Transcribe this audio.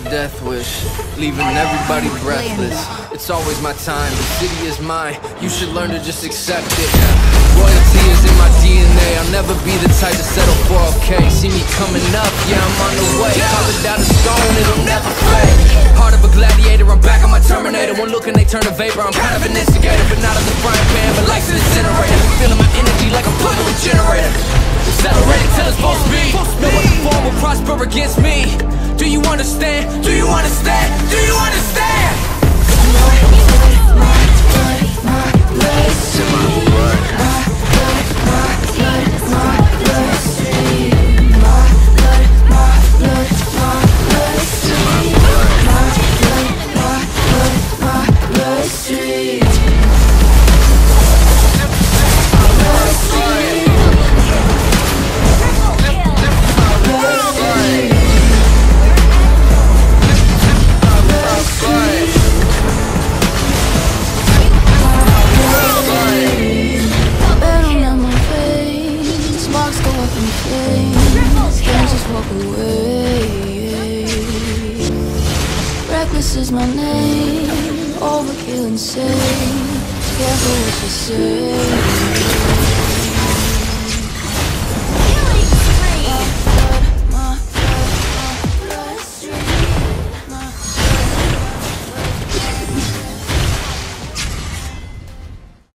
death wish, leaving everybody breathless. It's always my time, the city is mine. You should learn to just accept it. Royalty is in my DNA. I'll never be the type to settle for okay. See me coming up, yeah, I'm on the way. Call it down a stone, it'll never fade. Heart of a gladiator, I'm back on my Terminator. One look and they turn to vapor. I'm kind of an instigator, but not of the frying pan, but life's an incinerator. Feeling my energy like a plug of a generator. Accelerating till it's supposed to be. No other form will prosper against me. Do you understand? Do you understand? Do you understand? Reckless is my name, overkill insane. Careful what you say.